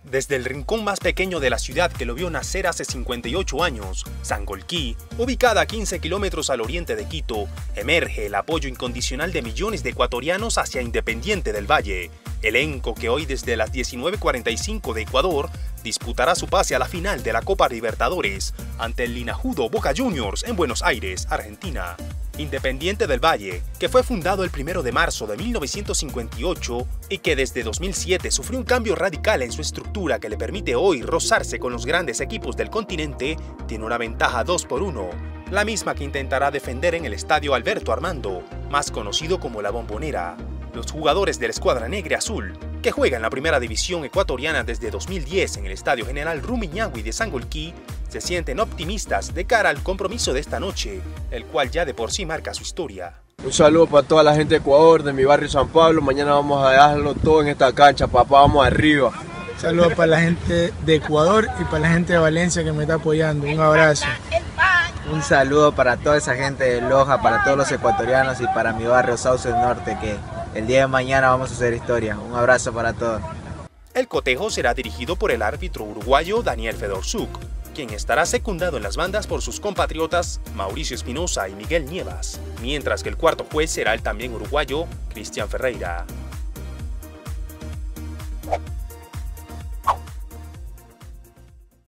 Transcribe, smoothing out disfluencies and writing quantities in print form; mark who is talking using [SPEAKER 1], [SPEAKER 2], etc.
[SPEAKER 1] Desde el rincón más pequeño de la ciudad que lo vio nacer hace 58 años, Sangolquí, ubicada a 15 kilómetros al oriente de Quito, emerge el apoyo incondicional de millones de ecuatorianos hacia Independiente del Valle, elenco que hoy desde las 19:45 de Ecuador disputará su pase a la final de la Copa Libertadores ante el linajudo Boca Juniors en Buenos Aires, Argentina. Independiente del Valle, que fue fundado el 1 de marzo de 1958 y que desde 2007 sufrió un cambio radical en su estructura que le permite hoy rozarse con los grandes equipos del continente, tiene una ventaja 2-1, la misma que intentará defender en el Estadio Alberto Armando, más conocido como La Bombonera. Los jugadores de la escuadra negra azul, que juega en la primera división ecuatoriana desde 2010 en el Estadio General Rumiñahui de Sangolquí, se sienten optimistas de cara al compromiso de esta noche, el cual ya de por sí marca su historia.
[SPEAKER 2] Un saludo para toda la gente de Ecuador, de mi barrio San Pablo. Mañana vamos a dejarlo todo en esta cancha, papá, vamos arriba.
[SPEAKER 3] Un saludo para la gente de Ecuador y para la gente de Valencia que me está apoyando. Un abrazo.
[SPEAKER 4] Un saludo para toda esa gente de Loja, para todos los ecuatorianos y para mi barrio Sauce Norte, que el día de mañana vamos a hacer historia. Un abrazo para todos.
[SPEAKER 1] El cotejo será dirigido por el árbitro uruguayo Daniel Fedorzuk, quien estará secundado en las bandas por sus compatriotas Mauricio Espinosa y Miguel Nievas, mientras que el cuarto juez será el también uruguayo Cristian Ferreira.